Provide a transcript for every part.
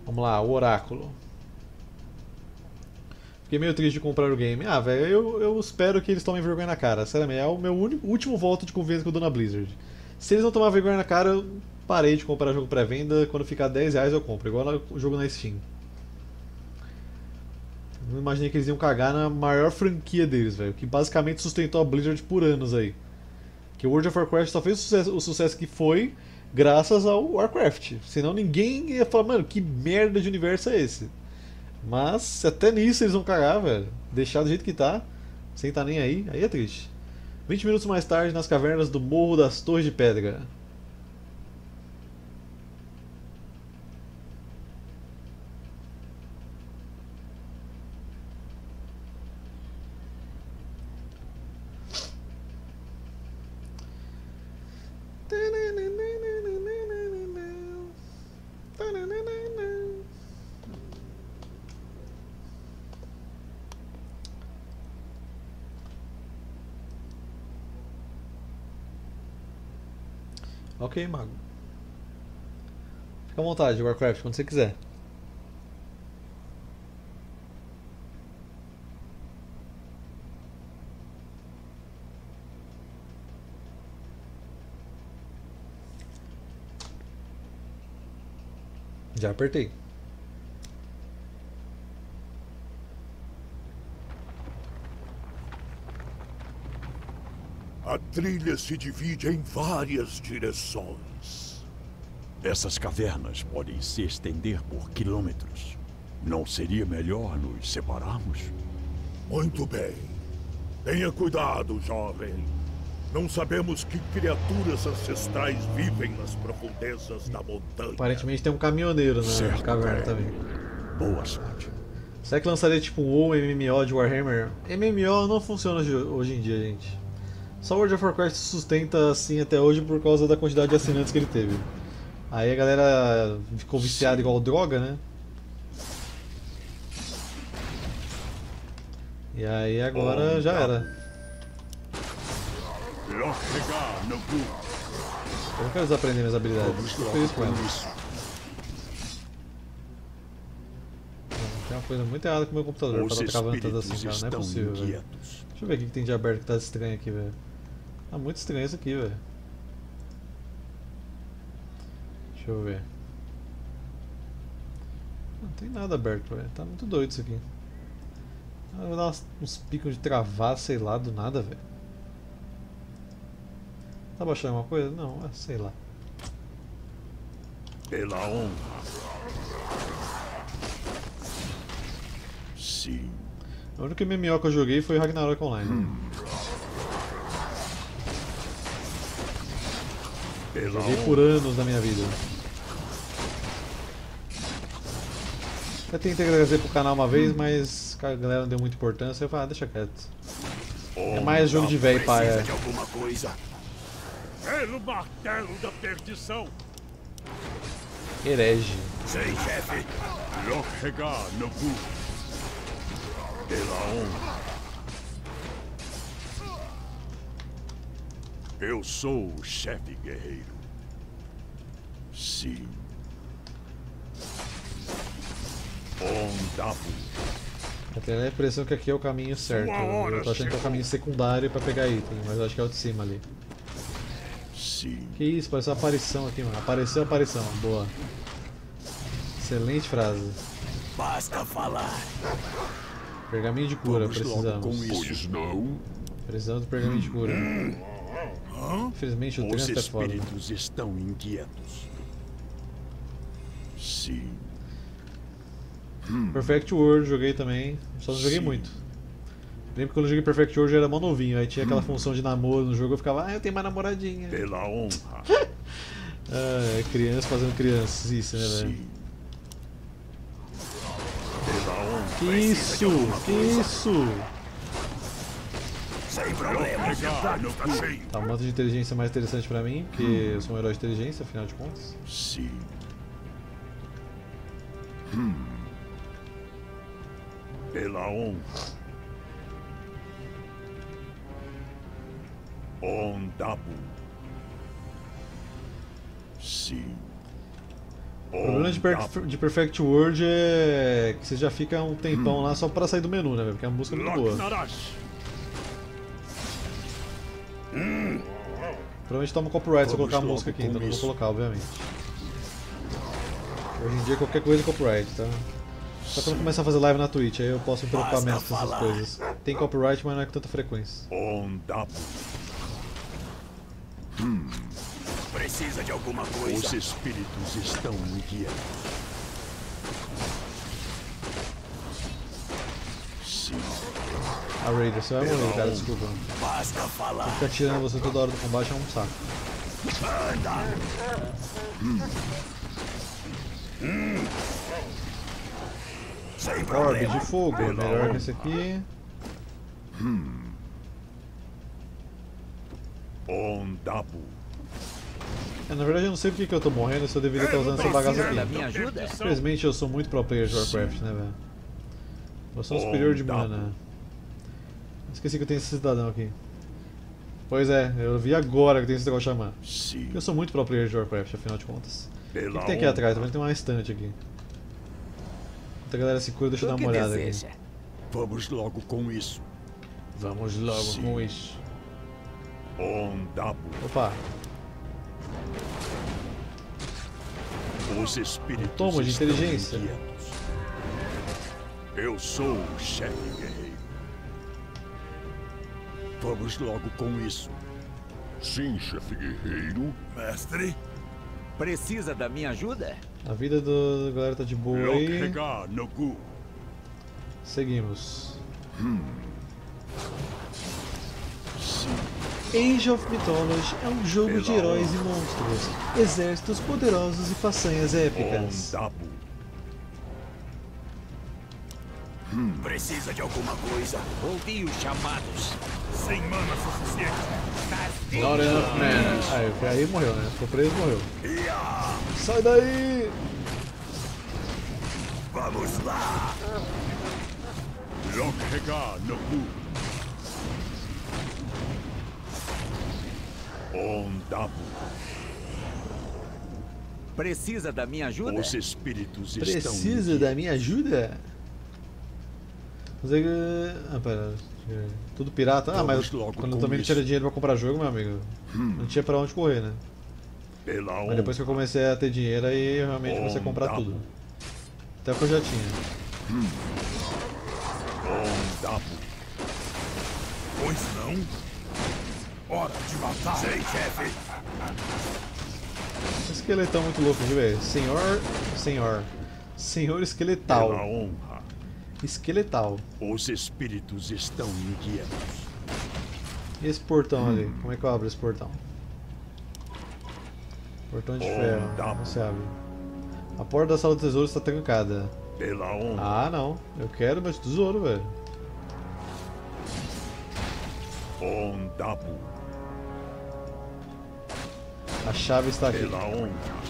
Vamos lá, o Oráculo. Fiquei meio triste de comprar o game. Ah, velho, eu espero que eles tomem vergonha na cara. Sinceramente, é o meu último voto de confiança que eu dou na Blizzard. Se eles não tomar vergonha na cara, eu parei de comprar jogo pré-venda. Quando ficar R$ 10 eu compro, igual o jogo na Steam. Não imaginei que eles iam cagar na maior franquia deles, velho. Que basicamente sustentou a Blizzard por anos aí. Que o World of Warcraft só fez o sucesso que foi graças ao Warcraft. Senão ninguém ia falar, mano, que merda de universo é esse? Mas até nisso eles vão cagar, velho. Deixar do jeito que tá, sem tá nem aí é triste. 20 minutos mais tarde, nas cavernas do Morro das Torres de Pedra. Ok, mago. Fica à vontade, Warcraft, quando você quiser. Já apertei. A trilha se divide em várias direções. Essas cavernas podem se estender por quilômetros. Não seria melhor nos separarmos? Muito bem. Tenha cuidado, jovem. Não sabemos que criaturas ancestrais vivem nas profundezas da montanha. Aparentemente tem um caminhoneiro na Certo, caverna é. também. Boa sorte. Será que lançaria tipo um WoW MMO de Warhammer? MMO não funciona hoje em dia, gente. Só World of Warcraft se sustenta assim até hoje por causa da quantidade de assinantes que ele teve. Aí a galera ficou viciada igual droga, né? E aí agora já era. Eu não quero desaprender minhas habilidades. Estou feliz com elas. Tem uma coisa muito errada com o meu computador pra Os estar travando tanto espíritos assim, cara. Não é estão possível, velho. inquietos. Deixa eu ver o que tem de aberto que tá estranho aqui, velho. Tá muito estranho isso aqui, velho. Deixa eu ver. Não tem nada aberto, velho. Tá muito doido isso aqui. Ah, vai dar uns picos de travar, sei lá, do nada, velho. Tá baixando alguma coisa? Não, sei lá. Pela honra. Sim. O único MMO que eu joguei foi Ragnarok Online. Pela Joguei honra. por anos da minha vida. Eu tentei trazer pro canal uma vez, mas a galera não deu muita importância. Eu falei, ah, deixa quieto. É mais jogo de velho, pai. Precisa de alguma coisa? Pelo martelo da perdição! Herege. Sim, chefe. Lochegar Nobu. Pela honra. Eu sou o chefe guerreiro. Sim. Ondabu. Eu tenho a impressão que aqui é o caminho certo. Eu tô achando que é o caminho secundário pra pegar item, mas eu acho que é o de cima ali. Sim. Que isso, parece uma aparição aqui, mano. Apareceu a aparição, boa. Excelente frase. Basta falar. Pergaminho de cura, Vamos logo com precisamos. isso. Não. Precisamos do pergaminho de cura. Infelizmente o Os trânsito é foda. espíritos estão inquietos. Sim. Perfect World joguei também, só não joguei Sim. muito. Lembro que quando eu joguei Perfect World eu era mó novinho, aí tinha aquela função de namoro no jogo, eu ficava, eu tenho uma namoradinha. Pela honra. Ah, criança fazendo criancice, né, velho? Sim. Pela honra. Que isso? Que isso? Sem problema. Lochegar Nobu. Tá um monte de inteligência mais interessante pra mim, porque eu sou um herói de inteligência, afinal de contas. Sim. Pela honra. Ondabu. Sim. O problema de Perfect World é que você já fica um tempão lá só pra sair do menu, né, velho? Porque a música é muito boa. Provavelmente toma copyright se eu colocar a música aqui, então não vou colocar, obviamente. Hoje em dia qualquer coisa é copyright, tá? Só quando começar a fazer live na Twitch, aí eu posso me preocupar menos com essas coisas. Tem copyright, mas não é com tanta frequência. Precisa de alguma coisa? Os espíritos estão inquietos. Sim. A Raider, você vai morrer, cara, desculpa. Basta falar. Ficar tirando você toda hora do combate é um saco. Sem Orbe problema. de fogo, é melhor que esse aqui. Ondabu. Na verdade eu não sei porque que eu tô morrendo, se eu deveria estar usando essa bagaça Precisa da aqui. minha ajuda? Infelizmente eu sou muito pro player de Warcraft, né, velho? Eu sou um superior de mana. Esqueci que eu tenho esse cidadão aqui. Pois é, eu vi agora que tem esse negócio de chamar. Sim. Eu sou muito pro player de Warcraft, afinal de contas. O que tem aqui honra. atrás? Tô vendo que tem uma estante aqui. Muita galera se cura, deixa eu dar O que uma olhada deseja? aqui. Vamos logo com isso. Vamos logo Sim. com isso. Ondabu. Opa, Os espíritos Toma de estão inteligência. inquietos. Eu sou o chefe guerreiro. Vamos logo com isso. Sim, chefe guerreiro. Mestre? Precisa da minha ajuda? a vida da galera tá de boa aí. Lokhegar Nogu. Seguimos. Sim. Age of Mythology é um jogo de Pela heróis e honra. monstros, exércitos poderosos e façanhas épicas. Ondabu. Precisa de alguma coisa? Ouvi os chamados. Sem mana suficiente. Not enough mana. Aí morreu, né? Ficou preso e morreu. Sai daí! Vamos lá! Lokhegar Nogu. Ondabu. Precisa da minha ajuda? Os espíritos estão Precisa da minha ajuda? Pera. Tudo pirata? Ah, mas Vamos logo quando eu com também não isso. tinha dinheiro pra comprar jogo, meu amigo, não tinha pra onde correr, né? Pela Mas honra. depois que eu comecei a ter dinheiro, aí eu realmente comecei a comprar Ondabu. tudo. Até o que eu já tinha. Ondabu. Pois não? Hora de matar. Sei, chefe. Esse esqueletão muito louco, viu, velho? Senhor esqueletal. Pela honra. Esqueletal. Os espíritos estão inquietos. E esse portão ali? Como é que eu abro esse portão? Portão de ferro. Não se abre. A porta da sala do tesouro está trancada. Pela honra. Ah, não. Eu quero meu tesouro, velho. Ondabu. A chave está aqui. Pela honra.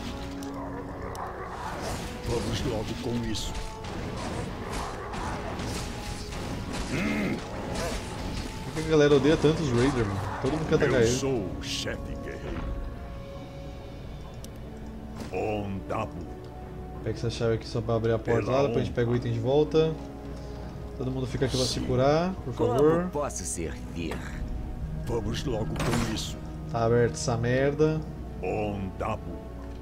Vamos logo com isso. Por que a galera odeia tanto os Raider, mano? Todo mundo quer atacar Eu ele. sou o chefe guerreiro. Ondabu. Pega essa chave aqui só pra abrir a porta Pela lá, depois a gente pega o item de volta. Todo mundo fica aqui pra se curar, por favor. Como posso servir? Vamos logo com isso. Tá aberto essa merda. Ondabu.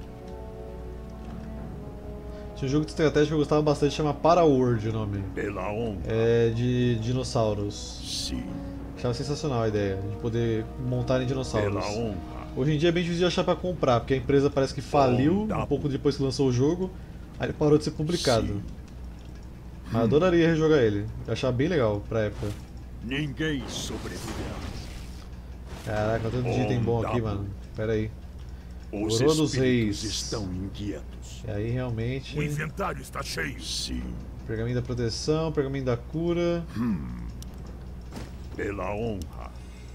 Tinha um jogo de estratégia que eu gostava bastante, chama Paraworld o nome. Pela honra. É de dinossauros. Sim. Achava sensacional a ideia, de poder montar em dinossauros. Pela honra. Hoje em dia é bem difícil de achar pra comprar, porque a empresa parece que faliu um pouco depois que lançou o jogo, aí ele parou de ser publicado. Sim. Mas eu adoraria rejogar ele, eu achava bem legal pra época. Ninguém sobreviverá. Caraca, tanto de item bom aqui, mano. Pera aí. Os Coroa dos espíritos Reis. estão inquietos. E aí realmente. O inventário está cheio. Sim. Pergaminho da proteção, pergaminho da cura. Pela honra.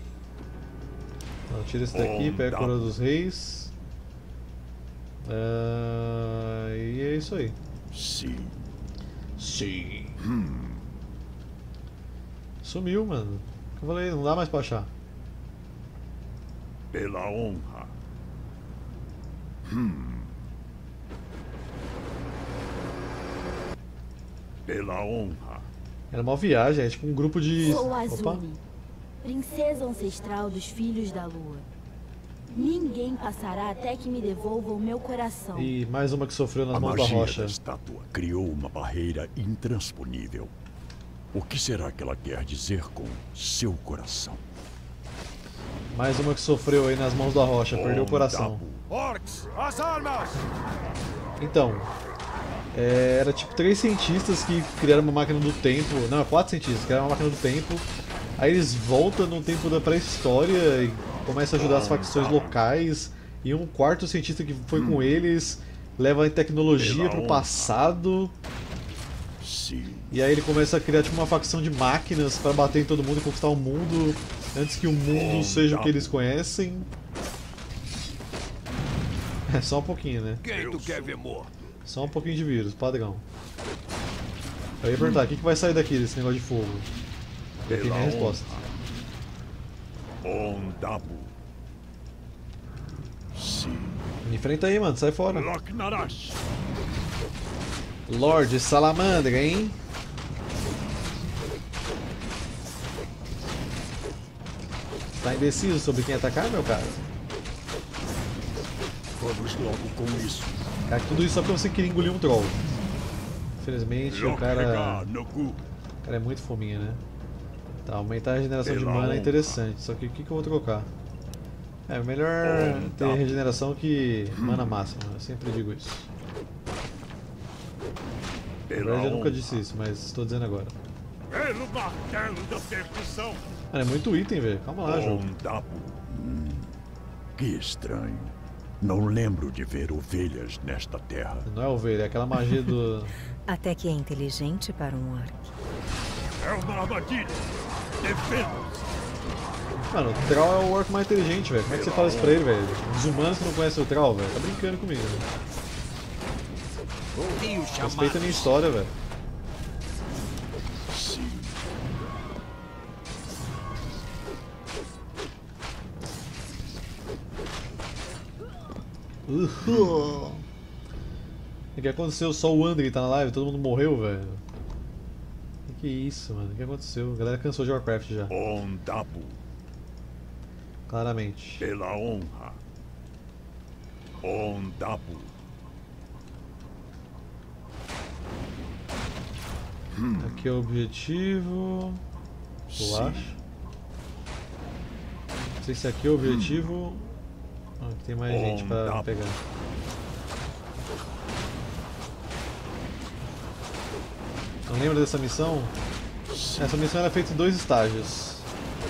Não, tira esse daqui, pega a Coroa dos Reis. E é isso aí. Sim. Sim. Sumiu, mano. Eu falei, não dá mais pra achar. Pela honra. Pela honra. Era uma viagem, é tipo um grupo de... Sou Opa. Azuri, princesa ancestral dos Filhos da Lua. Ninguém passará até que me devolva o meu coração. E mais uma que sofreu nas A mãos da magia rocha. da estátua criou uma barreira intransponível. O que será que ela quer dizer com seu coração? Mais uma que sofreu aí nas mãos da rocha, perdeu o coração. Orcs, as armas! Então, era tipo 3 cientistas que criaram uma máquina do tempo. Não, 4 cientistas que criaram uma máquina do tempo. Aí eles voltam no tempo da pré-história e começam a ajudar as facções locais. E um quarto cientista que foi com eles leva a tecnologia pro passado. Sim. E aí ele começa a criar tipo uma facção de máquinas para bater em todo mundo e conquistar o mundo antes que o mundo seja o que eles conhecem. É só um pouquinho, né? Quem tu quer ver morto? Só um pouquinho de vírus, padrão. Eu ia perguntar, o que vai sair daqui desse negócio de fogo? E aqui minha resposta. Ondabu. Sim. Enfrenta aí, mano, sai fora. Loknarash. Lorde Salamandra, hein? Tá indeciso sobre quem atacar, meu cara? Vamos logo com isso. Cara, tudo isso só porque você queria engolir um troll. Infelizmente, o cara é muito fominha, né? Tá, aumentar a regeneração de mana é interessante, só que o que eu vou trocar? É melhor ter regeneração que mana máxima, eu sempre digo isso. Na verdade eu nunca disse isso, mas estou dizendo agora. Pelo martelo da perdição! Mano, é muito item, velho. Calma lá, jogo. Que estranho. Não lembro de ver ovelhas nesta terra. Não é ovelha, é aquela magia do... Até que é inteligente para um orc. É uma armadilha! Defenda-se! Mano, o Troll é o orc mais inteligente, velho. Como é que você fala isso pra ele, velho? Os humanos que não conhecem o Troll, velho. Tá brincando comigo, velho. Ouvi o Respeita a chamado. minha história, velho. Sim. O que aconteceu? Só o Andrei tá na live, todo mundo morreu, velho. Que isso, mano? O que aconteceu? A galera cansou de Warcraft já. Ondabu. Claramente. Pela honra. Ondabu. Aqui é o objetivo. Eu acho. Não sei se aqui é o objetivo. Ah, aqui tem mais gente pra pegar. Não lembra dessa missão? Essa missão era feita em 2 estágios.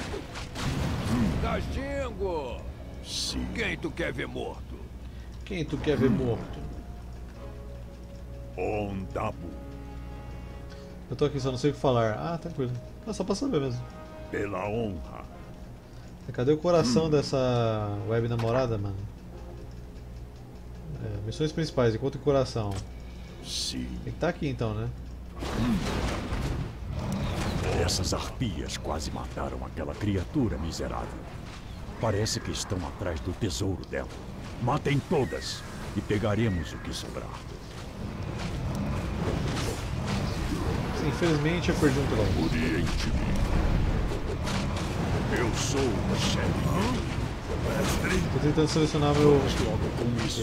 Castigo! Sim. Quem tu quer ver morto? Quem tu quer ver morto? Ondabu. Eu tô aqui, só não sei o que falar. Ah, tranquilo. É só pra saber mesmo. Pela honra. Cadê o coração dessa web namorada, mano? Missões principais, encontre o coração. Sim. Tem que estar aqui então, né? Essas arpias quase mataram aquela criatura miserável. Parece que estão atrás do tesouro dela. Matem todas e pegaremos o que sobrar. Sim, infelizmente eu perdi um troll. Oriente-me. Eu sou o chefe. Tô tentando selecionar meu... Vamos logo com isso.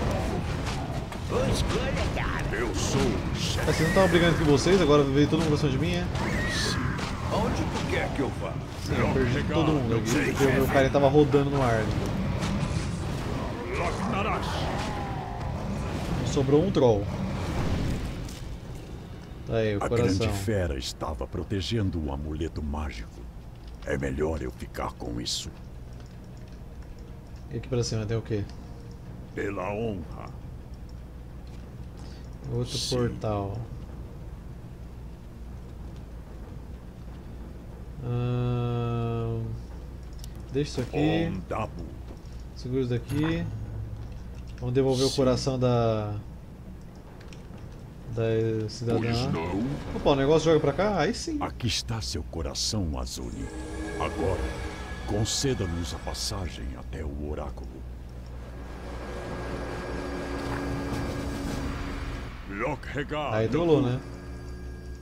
Eu sou o chefe. Vocês não estavam brigando com vocês, agora veio todo mundo pra cima de mim, é? Onde tu quer que eu vá? Sim, eu perdi todo mundo aqui, porque o meu cara tava rodando no ar. Loknarash! Sobrou um troll. Aí, o A coração. grande fera estava protegendo o amuleto mágico. É melhor eu ficar com isso. E aqui pra cima tem o quê? Pela honra. Outro Sim. portal. Deixa isso aqui. Ondabu. Segura isso daqui. Vamos devolver o coração da cidadã. Pois não. Opa, o negócio joga pra cá? Aí sim. Aqui está seu coração, Azuni. Agora, conceda-nos a passagem até o oráculo. Aí trollou, né?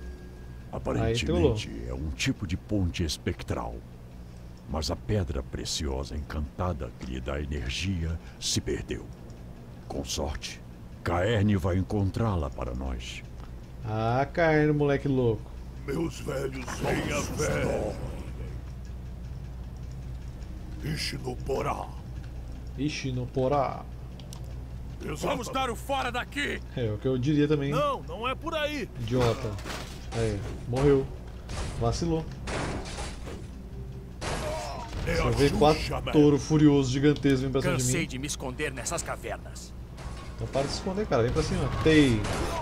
Aparentemente é um tipo de ponte espectral. Mas a pedra preciosa encantada que lhe dá energia se perdeu. Com sorte, Caerne vai encontrá-la para nós. Ah, Caerne, moleque louco. Meus velhos venha fé. Ishinoporá. Ishinoporá. Vamos dar o fora daqui! É o que eu diria também. Não, não é por aí! Idiota. Aí, morreu. Vacilou. Você vê 4 touros furiosos gigantescos vindo pra cima de mim. Cansei de me esconder nessas cavernas. Então para de se esconder, cara. Vem pra cima. Tei.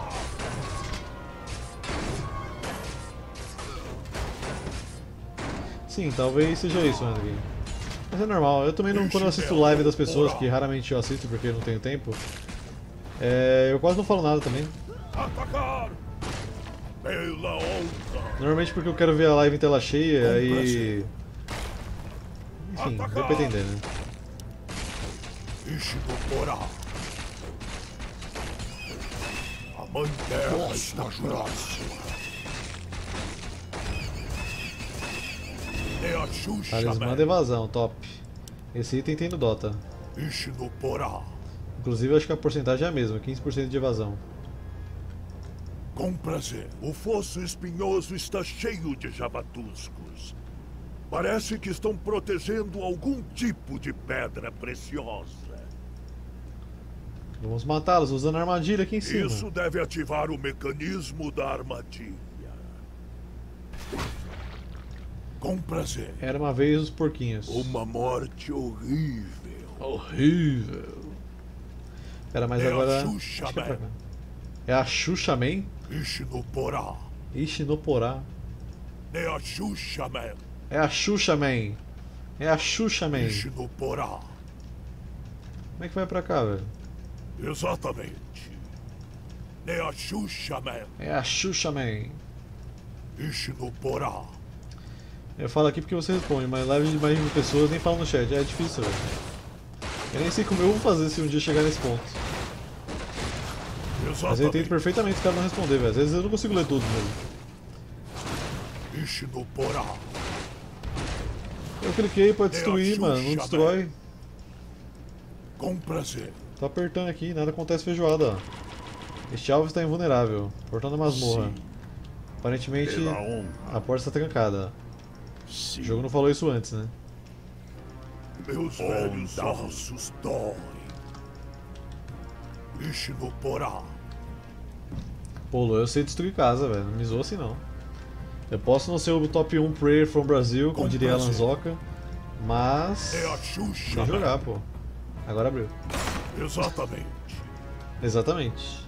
Sim, talvez seja isso, André. Mas é normal. Eu também não, quando eu assisto live das pessoas, que raramente eu assisto porque eu não tenho tempo, eu quase não falo nada também. Atacar! Pela honra! Normalmente porque eu quero ver a live em tela cheia, aí... Enfim, deu pra entender, né? Ishinoporá. A mãe terra está próxima. É a Xuxa. Talismã de evasão, top. Esse item tem no Dota. Ishinoporá. Inclusive, eu acho que a porcentagem é a mesma, 15% de evasão. Com prazer. O fosso espinhoso está cheio de javatuscos. Parece que estão protegendo algum tipo de pedra preciosa. Vamos matá-los usando a armadilha aqui em cima. Isso deve ativar o mecanismo da armadilha. Com prazer. Era uma vez os porquinhos. Uma morte horrível. Horrível. Pera, mas agora... Xuxa acho que é pra cá. É a Xuxa Man? Ishinoporá. Ishinoporá. É a Xuxa Man. É a Xuxa Man. É a Xuxa Man. Ishinoporá. Como é que vai pra cá, velho? Exatamente. É a Xuxa Man. É a Xuxa Man. Ishinoporá. Eu falo aqui porque você responde, mas live de mais de 1000 pessoas nem fala no chat. É difícil, velho. Eu nem sei como eu vou fazer se um dia chegar nesse ponto. Mas eu entendo perfeitamente os caras não responder, velho. Às vezes eu não consigo ler tudo mesmo. Ishinoporá. Eu cliquei pra destruir, mano. Não destrói. Com prazer. Tô apertando aqui, nada acontece feijoada, ó. Este alvo está invulnerável. Portão da masmorra. Sim. Aparentemente Pela honra. a porta está trancada. Sim. O jogo não falou isso antes, né? Meus velhos ossos doem. Ishinoporá. Pô, eu sei destruir casa, velho. Não me zoa assim não. Eu posso não ser o top 1 player from Brasil, como diria Alan Zoca, mas... É a Xuxa. Sem jogar, pô. Agora abriu. Exatamente. Exatamente.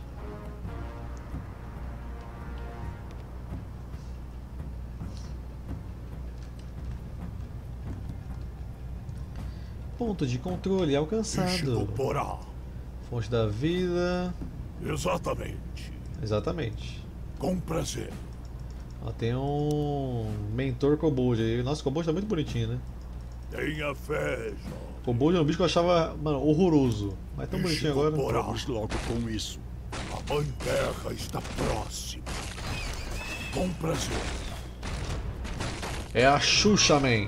Ponto de controle alcançado. Ishinoporá. Fonte da vida. Exatamente. Exatamente. Com prazer. Ó, tem um mentor kobold aí. Nossa, o kobold tá muito bonitinho, né? Tenha fé, jovem. Kobold é um bicho que eu achava, mano, horroroso. Mas tão bonitinho agora. Vamos logo com isso. A mãe terra está próxima. Com prazer. É a Xuxa Man.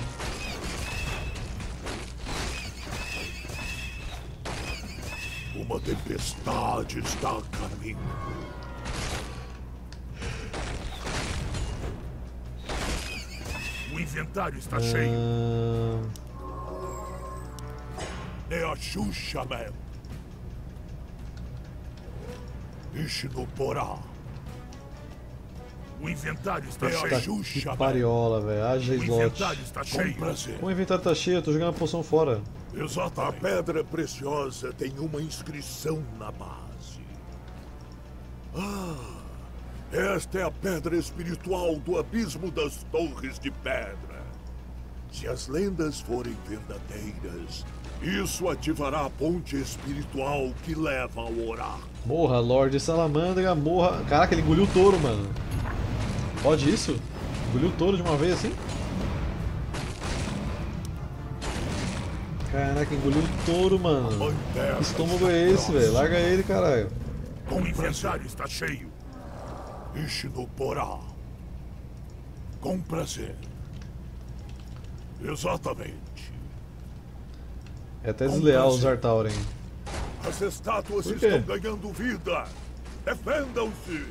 Uma tempestade está a caminho. O inventário está cheio. É a Xuxa Man. Ishinoporá. O inventário está É a cheio. Xuxa Que Man. pariola, velho. Haja O slot. inventário está Com cheio. prazer. Como o inventário tá cheio, eu tô jogando a poção fora. Exato. A pedra preciosa tem uma inscrição na base. Esta é a pedra espiritual do abismo das Torres de Pedra. Se as lendas forem verdadeiras, isso ativará a ponte espiritual que leva ao oráculo. Morra, Lorde Salamandra, morra. Caraca, ele engoliu o touro, mano. Pode isso? Engoliu o touro de uma vez assim? Caraca, engoliu o touro, mano. Que estômago é esse, velho? Larga ele, caralho. O inventário está cheio. Ishinoporá. Com prazer. Exatamente. É até desleal usar Tauren. As estátuas Por quê? estão ganhando vida. Defendam-se.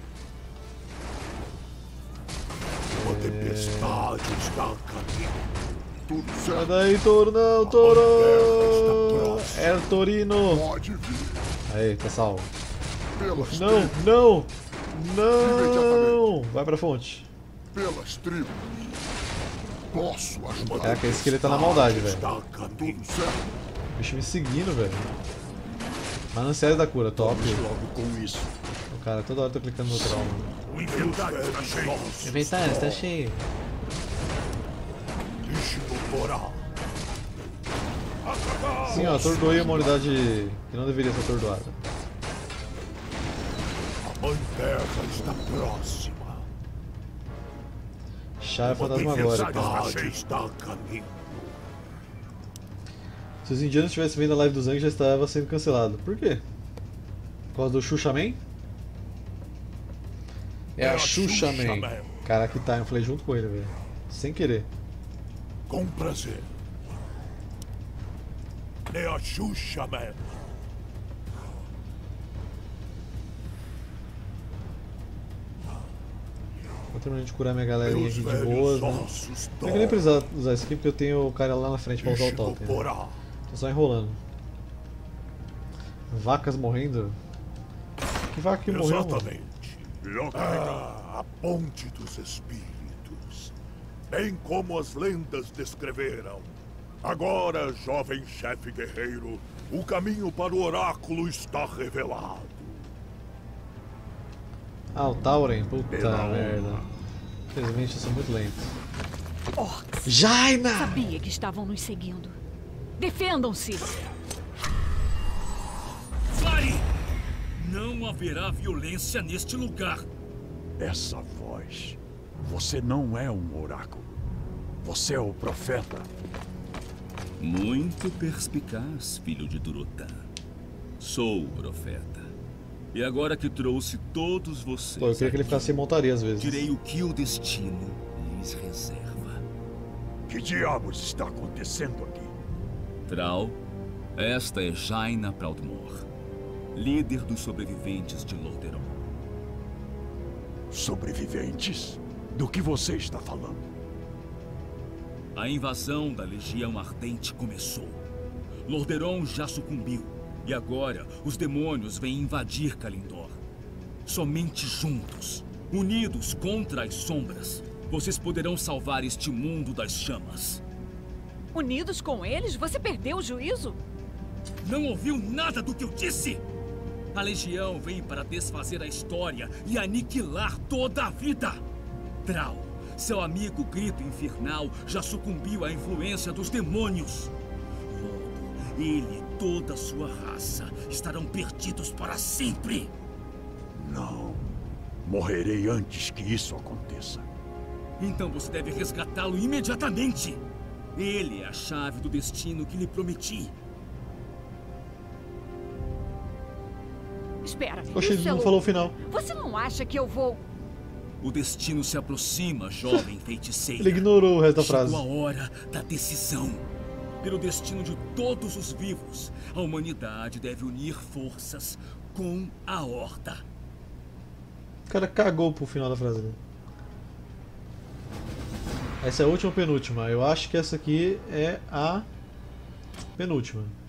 Uma tempestade está a caminho. Tudo Sai certo. daí, touro, não, touro! É Torino! Pode vir. Aí, tá salvo. Pelas Não, tribos. não! Não! Vai pra fonte. Pelas tribos. Posso ajudar. Caraca, esse esqueleto tá na maldade, velho. Está a caminho. Tudo certo. O bicho me seguindo, velho. Mananciais da cura, top. Vamos logo com isso. O cara toda hora tá clicando no trauma. O inventário está cheio. Inventário, está cheio. Ishinotora. Sim, ó, atordoei uma unidade que não deveria ser atordoada. A Mãe Terra está próxima. Chá é Uma fantasmagórica. tempestade está a caminho. Se os indianos tivessem vindo a live do Zang, já estava sendo cancelado. Por quê? Por causa do Xuxa Man? É a Xuxa Man. Caraca, que time, eu falei junto com ele, velho. Sem querer. Com prazer. É a Xuxa Man. Vou terminar de curar minha galerinha Meus aqui de velhos boas, né? ossos Não vou nem precisar usar isso aqui porque eu tenho o cara lá na frente pra usar o totem. Né? Ishinotora. Tô só enrolando. Vacas morrendo? Que vaca que morreu? Mano? Exatamente. A ponte dos espíritos. Bem como as lendas descreveram. Agora, jovem chefe guerreiro, o caminho para o oráculo está revelado. Ah, o Tauren? Puta merda. Infelizmente eu sou muito lento. Orcs. Jaina! Sabia que estavam nos seguindo. Defendam-se! Pare! Não haverá violência neste lugar. Essa voz. Você não é um oráculo. Você é o profeta. Muito perspicaz, filho de Durotan. Sou o profeta. E agora que trouxe todos vocês Pô, eu queria que ele aqui, ficasse sem montaria às vezes. direi o que o destino lhes reserva. Que diabos está acontecendo aqui? Thrall, esta é Jaina Proudmoore, líder dos sobreviventes de Lordaeron. Sobreviventes? Do que você está falando? A invasão da Legião Ardente começou. Lordaeron já sucumbiu. E agora, os demônios vêm invadir Kalindor. Somente juntos, unidos contra as sombras, vocês poderão salvar este mundo das chamas. Unidos com eles, você perdeu o juízo? Não ouviu nada do que eu disse? A Legião vem para desfazer a história e aniquilar toda a vida. Thrall, seu amigo Grito Infernal, já sucumbiu à influência dos demônios. Logo, ele e toda a sua raça estarão perdidos para sempre. Não. Morrerei antes que isso aconteça. Então você deve resgatá-lo imediatamente. Ele é a chave do destino que lhe prometi. Espera, Oxe, ele isso é não louco. falou o final. Você não acha que eu vou... O destino se aproxima, jovem feiticeira. Ele ignorou o resto da Chegou frase. a hora da decisão. Pelo destino de todos os vivos, a humanidade deve unir forças com a Horda. O cara cagou pro final da frase dele. Essa é a última ou penúltima? Eu acho que essa aqui é a penúltima.